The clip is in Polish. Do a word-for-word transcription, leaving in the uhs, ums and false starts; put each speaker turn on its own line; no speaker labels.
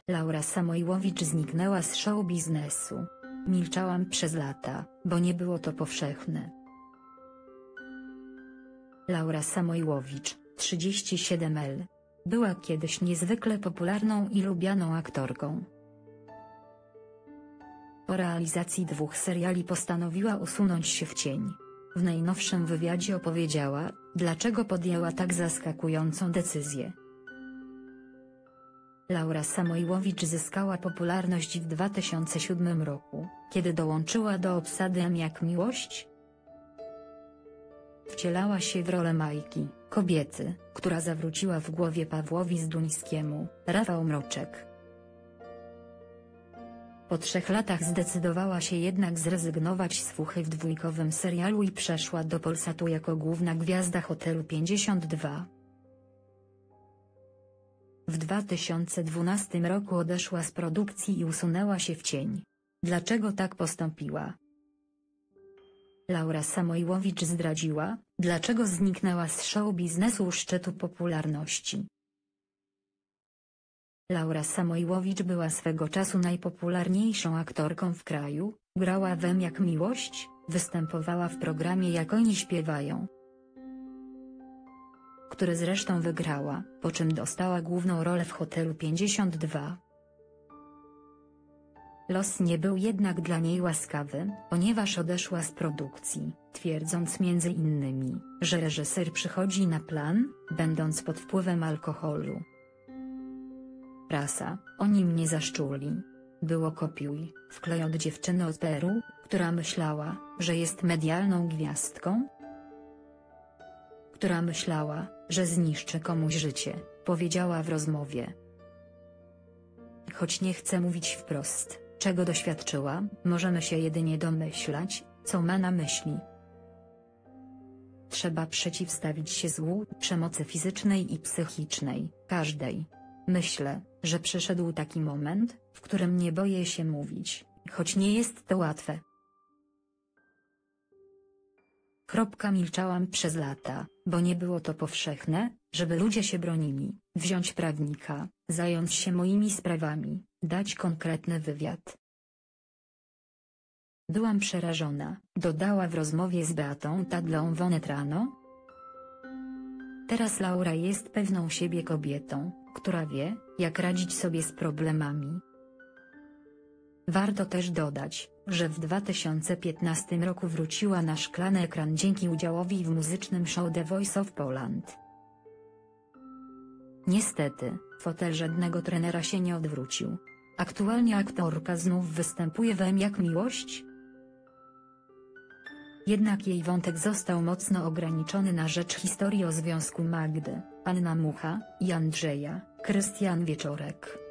Laura Samojłowicz zniknęła z show biznesu. Milczałam przez lata, bo nie było to powszechne. Laura Samojłowicz, trzydzieści siedem lat. Była kiedyś niezwykle popularną i lubianą aktorką. Po realizacji dwóch seriali postanowiła usunąć się w cień. W najnowszym wywiadzie opowiedziała, dlaczego podjęła tak zaskakującą decyzję. Laura Samojłowicz zyskała popularność w dwa tysiące siódmym roku, kiedy dołączyła do obsady M jak miłość. Wcielała się w rolę Majki, kobiety, która zawróciła w głowie Pawłowi Zduńskiemu, Rafał Mroczek. Po trzech latach zdecydowała się jednak zrezygnować z fuchy w dwójkowym serialu i przeszła do Polsatu jako główna gwiazda Hotelu pięćdziesiąt dwa. W dwa tysiące dwunastym roku odeszła z produkcji i usunęła się w cień. Dlaczego tak postąpiła? Laura Samojłowicz zdradziła, dlaczego zniknęła z show biznesu u szczytu popularności. Laura Samojłowicz była swego czasu najpopularniejszą aktorką w kraju, grała w M jak miłość, występowała w programie Jak oni śpiewają, który zresztą wygrała, po czym dostała główną rolę w Hotelu pięćdziesiąt dwa. Los nie był jednak dla niej łaskawy, ponieważ odeszła z produkcji, twierdząc między innymi, że reżyser przychodzi na plan, będąc pod wpływem alkoholu. Prasa, oni mnie zaszczuli. Było kopiuj, wklej od dziewczyny od Peru, która myślała, że jest medialną gwiazdką, która myślała, że zniszczy komuś życie, powiedziała w rozmowie. Choć nie chcę mówić wprost, czego doświadczyła, możemy się jedynie domyślać, co ma na myśli. Trzeba przeciwstawić się złu, przemocy fizycznej i psychicznej, każdej. Myślę, że przyszedł taki moment, w którym nie boję się mówić, choć nie jest to łatwe. Kropka milczałam przez lata, bo nie było to powszechne, żeby ludzie się bronili, wziąć prawnika, zająć się moimi sprawami, dać konkretny wywiad. Byłam przerażona, dodała w rozmowie z Beatą Tadlą Wonetrano. Teraz Laura jest pewną siebie kobietą, która wie, jak radzić sobie z problemami. Warto też dodać, że w dwa tysiące piętnastym roku wróciła na szklany ekran dzięki udziałowi w muzycznym show The Voice of Poland. Niestety, fotel żadnego trenera się nie odwrócił. Aktualnie aktorka znów występuje w M jak miłość. Jednak jej wątek został mocno ograniczony na rzecz historii o związku Magdy, Anna Mucha, i Andrzeja, Krystian Wieczorek.